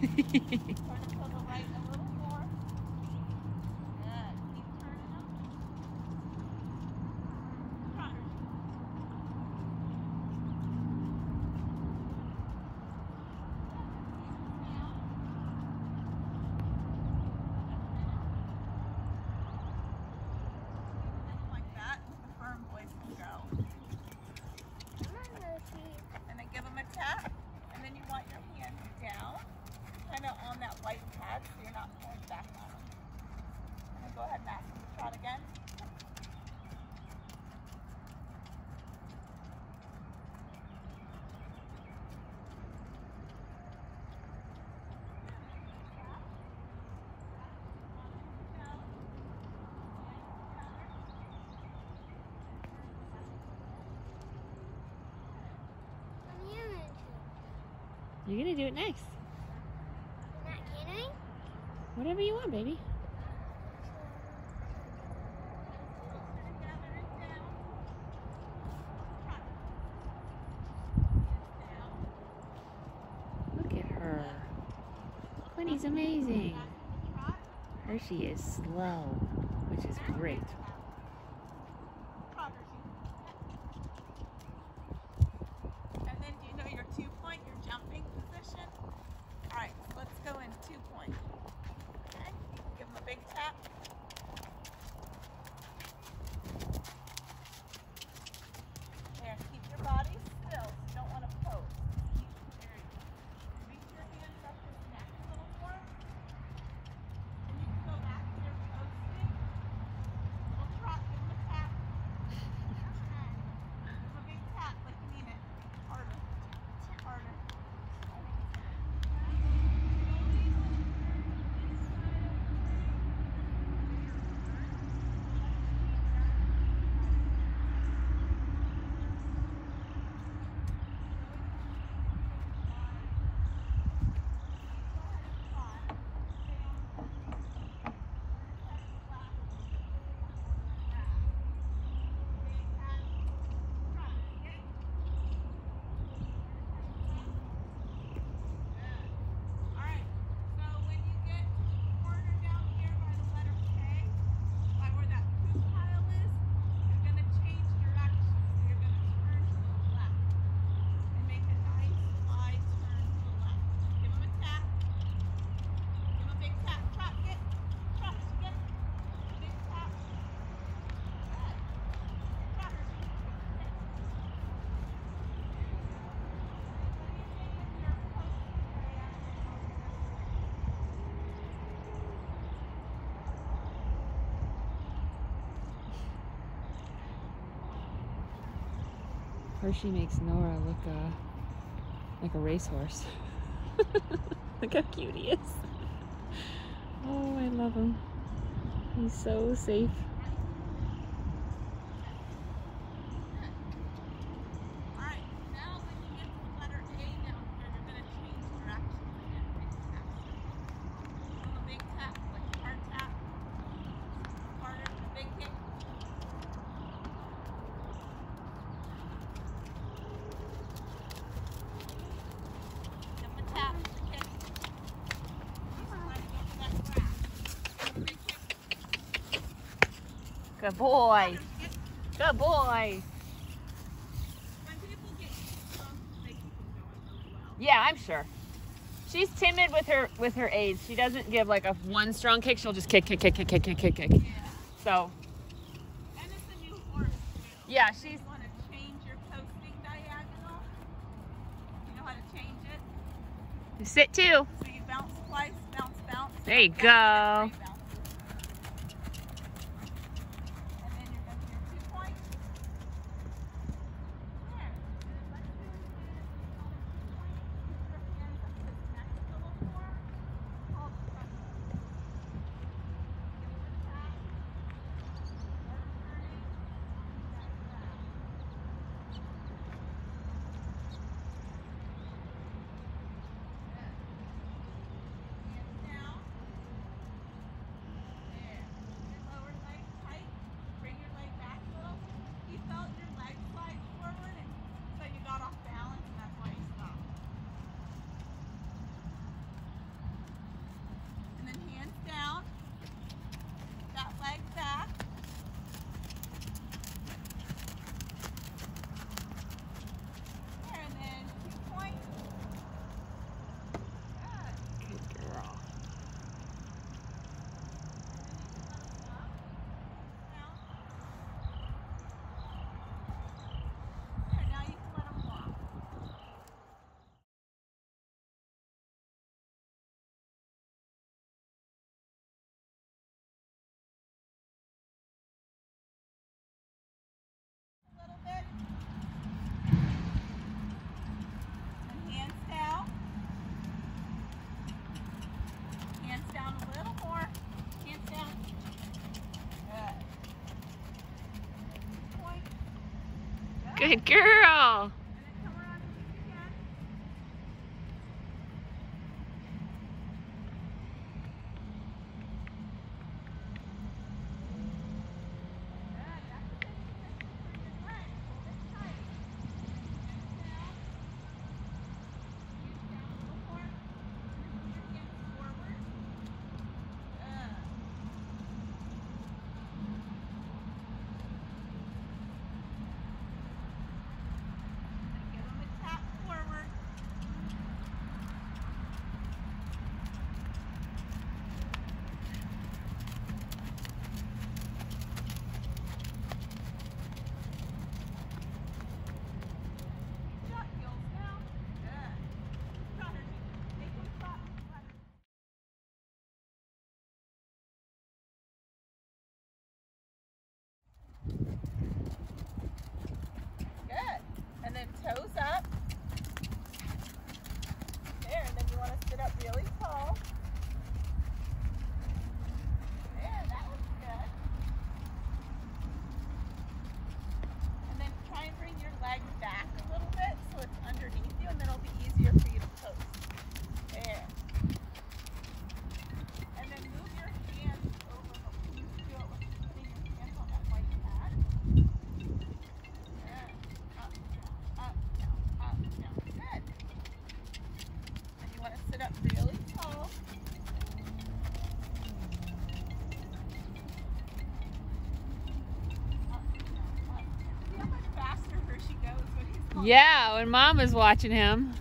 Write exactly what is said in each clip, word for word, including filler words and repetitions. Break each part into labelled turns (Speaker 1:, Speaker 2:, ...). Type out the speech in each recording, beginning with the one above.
Speaker 1: Turn it to the right a little more. Good. Keep turning them. Trotter. Like that, the firm boys can go. And then give them a tap, and then you want your hand down, kind of on that white pad, so you're not pulling back on them. And then go ahead and ask them to trot again.
Speaker 2: You're gonna do it next.
Speaker 3: You're not kidding?
Speaker 2: Whatever you want, baby. Look at her. Quinny's amazing. Hershey is slow, which is great.
Speaker 1: And then do you know your two point, your jumping position? All right, so let's go in two point. Okay, give them a big tap. There, keep your body still. You don't want to pose. Keep, there you go. Reach your hands up his neck a little more. And you can go back to your posting. We'll trot, give him a tap. Give him a big tap like you mean it. Harder. Harder.
Speaker 2: Hershey makes Nora look uh, like a racehorse. Look how cute he is. Oh, I love him. He's so safe. Good boy. Good boy. Yeah, I'm sure. She's timid with her with her aids. She doesn't give like a one strong kick. She'll just kick, kick, kick, kick, kick, kick, kick, kick.
Speaker 1: Yeah.
Speaker 2: So.
Speaker 1: And it's a new horse too.
Speaker 2: Yeah, she's.
Speaker 1: You want to change your posting diagonal. You know how to change it.
Speaker 2: You sit too.
Speaker 1: So you bounce twice, bounce, bounce.
Speaker 2: There you go. Good girl.
Speaker 1: And then come around and kick again. Good. That's a good position for your leg. Hold it tight. Hands down. Hands down a little more. Bring your hands forward. Good. Give them a tap forward. Shut heels now. Good. Runners, make them flat. Runners. Good. And then toes up. There, and then you want to sit up really tall. There, that was good. And then try and bring your leg back a little bit so it's underneath you, and then it'll be easier for you to post. There. And then move your hands over. Oh, you can do it with putting your hands on that white pad. Good. Up, down, up, down, up, down. Good. And you want to sit up really tall. Up, down, up, down. See how much faster her she goes when he's going.
Speaker 2: Yeah, when Mama's watching him.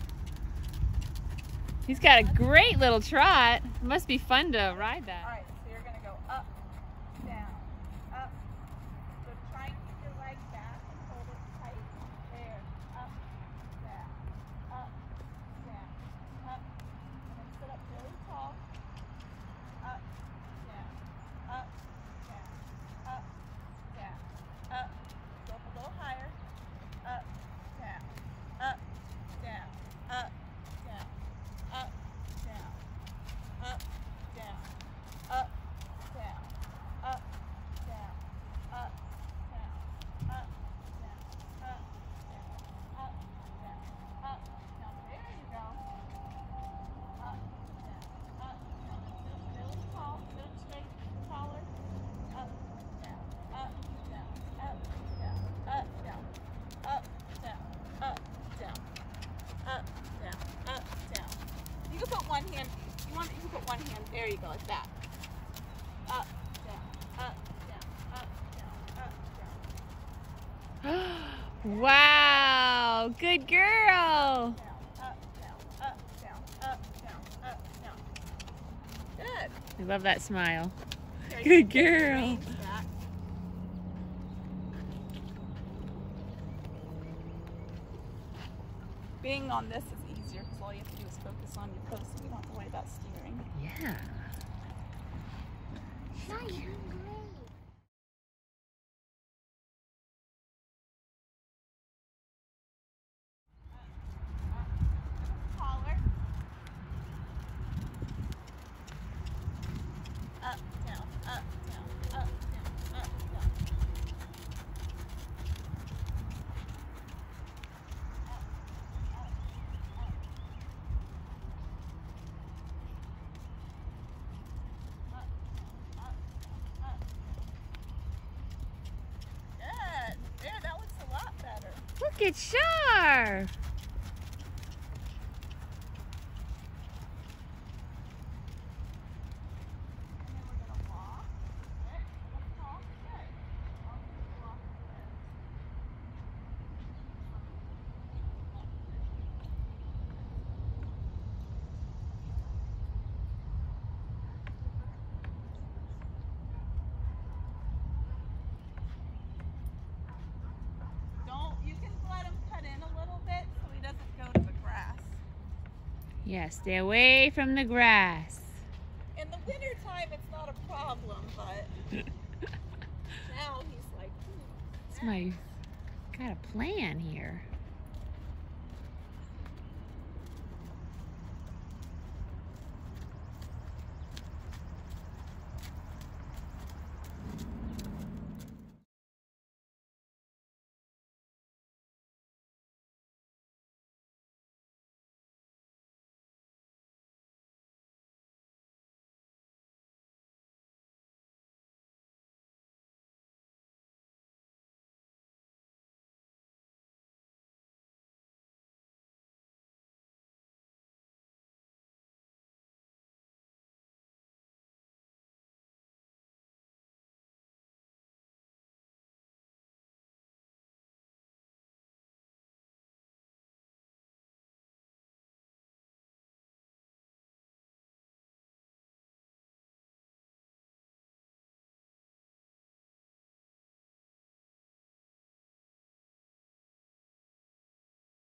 Speaker 2: He's got a great little trot. It must be fun to ride
Speaker 1: All
Speaker 2: that.
Speaker 1: right, so you're going to go up, down, up. So try and keep your leg back and hold it tight. There. Up, down, up, down, up. And then sit up really tall. Up, down, up, down, up, down, up. Go up a little higher. Up, down, up, down, up, down, up, down, up, down, up, down, up, down, up, down, up, down, up, down, up, down, up, down. There you go. Up, down, up, down. Sit up really tall, sit up straight, taller. Up, down, up, down, up, down, up, down, up, down, up, down, up, down, up, down. You can put one hand, you want, you can put one hand, there you go, like that. Up, down, up, down, up, down, up, down.
Speaker 2: Wow, good girl.
Speaker 1: Down, up, down, up, down, up, down, up, down. Good.
Speaker 2: I love that smile.
Speaker 1: There, you
Speaker 2: Good
Speaker 1: can
Speaker 2: girl.
Speaker 1: arrange that. Being on this is easier because all you have to do is focus on your post and you don't have to worry about steering.
Speaker 2: Yeah.
Speaker 3: Not hungry.
Speaker 1: Taller. Up, down, up, down, up, down, up, down. Up, up, up. Up, up, up. Good. There, that looks a lot better.
Speaker 2: Look at Shar.
Speaker 1: And then we're gonna walk. Good. Let's walk. Good. Walk, walk, good. Don't, you can let him cut in a little bit so he doesn't go to the grass.
Speaker 2: Yeah, stay away from the grass.
Speaker 1: In the wintertime, it's not a problem, but now he's like, hmm.
Speaker 2: It's my got a plan here.